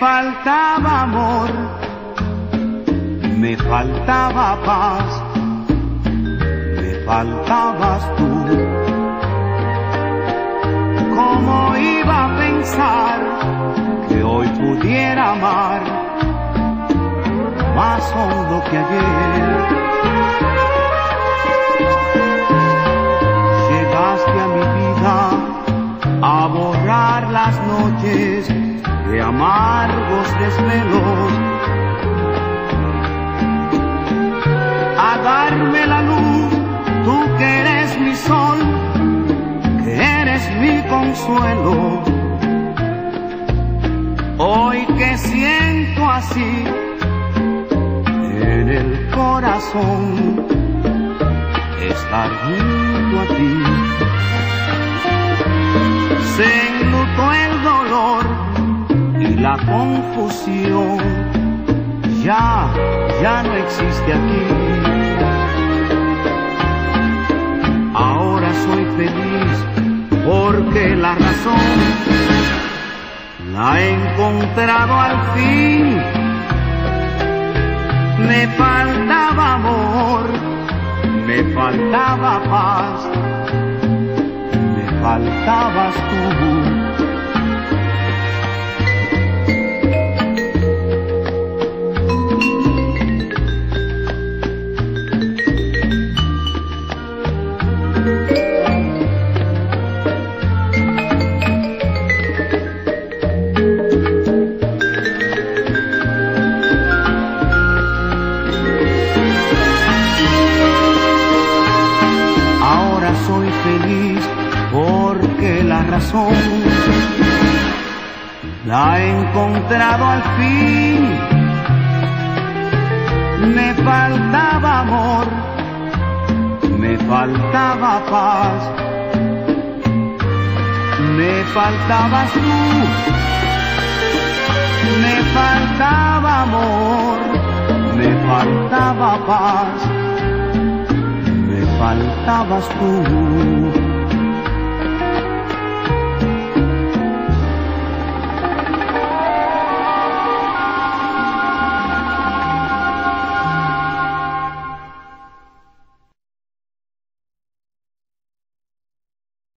faltaba amor, me faltaba paz, me faltabas tú. ¿Cómo iba a pensar que hoy pudiera amar más hondo que ayer? Llegaste a mi vida a borrar las noches de amargos desvelos, a darme la luz, tú que eres mi sol, que eres mi consuelo. Hoy que siento así en el corazón estar junto a ti, se enlutó el dolor y la confusión ya no existe aquí. Ahora soy feliz porque la razón la he encontrado al fin. Me faltaba amor, me faltaba paz, me faltabas tú. Soy feliz porque la razón la he encontrado al fin. Me faltaba amor, me faltaba paz, me faltabas tú. Me faltaba amor, me faltaba paz, me faltabas tú.